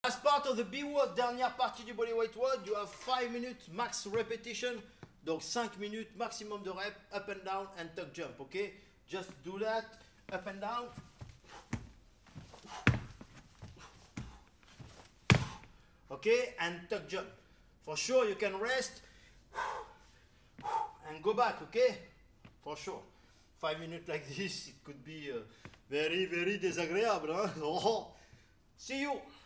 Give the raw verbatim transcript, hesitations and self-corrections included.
Last part of the B-word, dernière partie du bodyweight work, you have five minutes max repetition. Donc cinq minutes maximum de rep, up and down and tuck jump, okay? Just do that, up and down. Okay, and tuck jump. For sure you can rest and go back, okay? For sure. Five minutes like this, it could be uh, very, very désagréable, hein? Oh. See you.